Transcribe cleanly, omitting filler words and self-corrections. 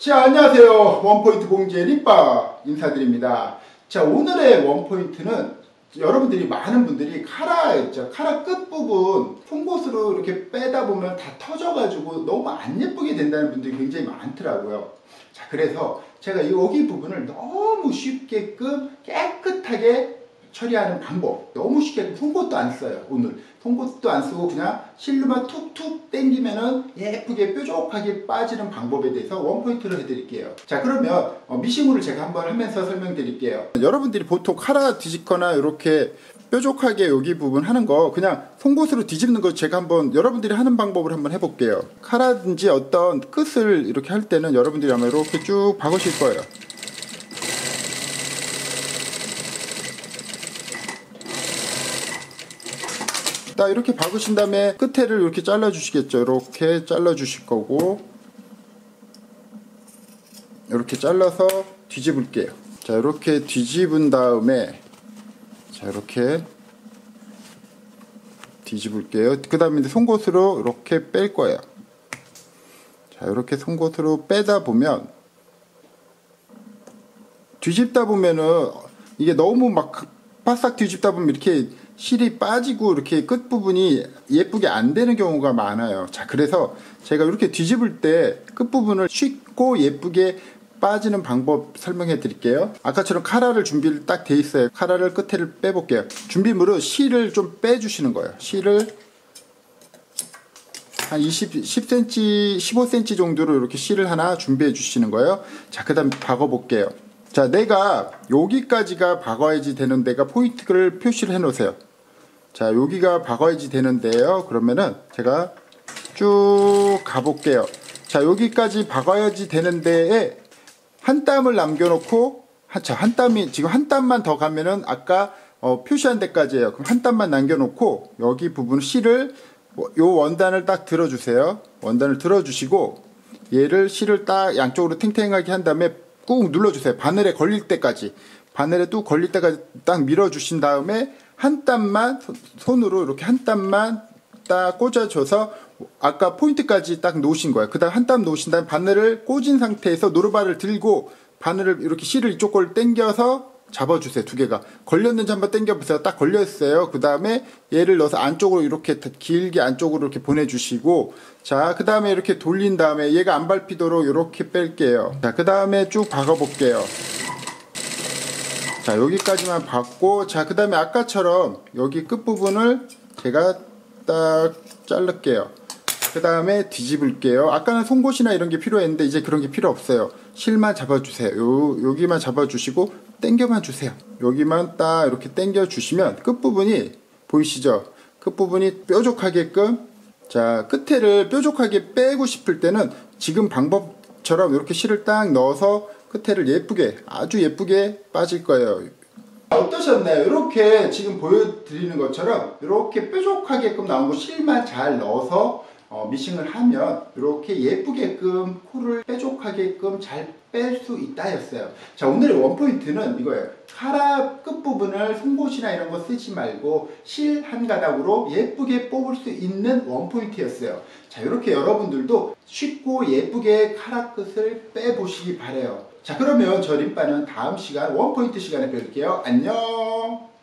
자, 안녕하세요. 원포인트 공지의 립바 인사드립니다. 자, 오늘의 원포인트는 여러분들이 많은 분들이 카라 있죠. 카라 끝부분 송곳으로 이렇게 빼다 보면 다 터져가지고 너무 안 예쁘게 된다는 분들이 굉장히 많더라고요. 자, 그래서 제가 여기 부분을 너무 쉽게끔 깨끗하게 처리하는 방법, 너무 쉽게 송곳도 안 써요. 오늘 송곳도 안 쓰고 그냥 실로만 툭툭 당기면은 예쁘게 뾰족하게 빠지는 방법에 대해서 원포인트를 해드릴게요. 자, 그러면 미싱으로 제가 한번 하면서 설명드릴게요. 여러분들이 보통 카라 뒤집거나 이렇게 뾰족하게 여기 부분 하는 거 그냥 송곳으로 뒤집는 거 제가 한번 여러분들이 하는 방법을 한번 해볼게요. 카라든지 어떤 끝을 이렇게 할 때는 여러분들이 아마 이렇게 쭉 박으실 거예요. 딱 이렇게 박으신 다음에 끝에를 이렇게 잘라 주시겠죠. 이렇게 잘라 주실 거고, 이렇게 잘라서 뒤집을게요. 자, 이렇게 뒤집은 다음에, 자, 이렇게 뒤집을게요. 그 다음에 송곳으로 이렇게 뺄 거예요. 자, 이렇게 송곳으로 빼다 보면, 뒤집다 보면은 이게 너무 막 바싹 뒤집다 보면 이렇게 실이 빠지고 이렇게 끝부분이 예쁘게 안 되는 경우가 많아요. 자, 그래서 제가 이렇게 뒤집을 때 끝부분을 쉽고 예쁘게 빠지는 방법 설명해 드릴게요. 아까처럼 카라를 준비를 딱 돼 있어요. 카라를 끝에를 빼볼게요. 준비물은 실을 좀 빼주시는 거예요. 실을 한 10cm, 15cm 정도로 이렇게 실을 하나 준비해 주시는 거예요. 자, 그 다음 박아 볼게요. 자, 내가 여기까지가 박아야지 되는 데가 포인트를 표시를 해 놓으세요. 자, 여기가 박아야지 되는데요. 그러면은 제가 쭉 가볼게요. 자, 여기까지 박아야지 되는 데에 한 땀을 남겨놓고, 한 땀이, 지금 한 땀만 더 가면은 아까 표시한 데까지예요. 그럼 한 땀만 남겨놓고, 여기 부분 실을, 요 원단을 딱 들어주세요. 원단을 들어주시고, 얘를 실을 딱 양쪽으로 탱탱하게 한 다음에 꾹 눌러주세요. 바늘에 걸릴 때까지. 바늘에 뚝 걸릴 때까지 딱 밀어주신 다음에 한 땀만 손으로 이렇게 한 땀만 딱 꽂아줘서 아까 포인트까지 딱 놓으신 거예요. 그 다음 한 땀 놓으신 다음에 바늘을 꽂은 상태에서 노루발을 들고 바늘을 이렇게 실을 이쪽 걸 당겨서 잡아주세요. 두 개가 걸렸는지 한번 당겨보세요. 딱 걸렸어요. 그 다음에 얘를 넣어서 안쪽으로 이렇게 길게 안쪽으로 이렇게 보내주시고, 자, 그 다음에 이렇게 돌린 다음에 얘가 안 밟히도록 이렇게 뺄게요. 자, 그 다음에 쭉 박아볼게요. 자, 여기까지만 박고, 자, 그 다음에 아까처럼 여기 끝부분을 제가 딱 자를게요. 그 다음에 뒤집을게요. 아까는 송곳이나 이런 게 필요했는데 이제 그런 게 필요 없어요. 실만 잡아주세요. 여기만 잡아주시고 당겨만 주세요. 여기만 딱 이렇게 당겨 주시면 끝부분이 보이시죠? 끝부분이 뾰족하게끔, 자, 끝에를 뾰족하게 빼고 싶을 때는 지금 방법처럼 이렇게 실을 딱 넣어서 끝에를 예쁘게, 아주 예쁘게 빠질 거예요. 어떠셨나요? 이렇게 지금 보여드리는 것처럼 이렇게 뾰족하게끔 나온 거 실만 잘 넣어서 미싱을 하면 이렇게 예쁘게끔 코를 뾰족하게끔 잘 뺄 수 있다 였어요. 자, 오늘의 원포인트는 이거예요. 카라 끝부분을 송곳이나 이런 거 쓰지 말고 실 한 가닥으로 예쁘게 뽑을 수 있는 원포인트였어요. 자, 이렇게 여러분들도 쉽고 예쁘게 카라 끝을 빼보시기 바래요. 자, 그러면 저 림바는 다음 시간 원포인트 시간에 뵐게요. 안녕.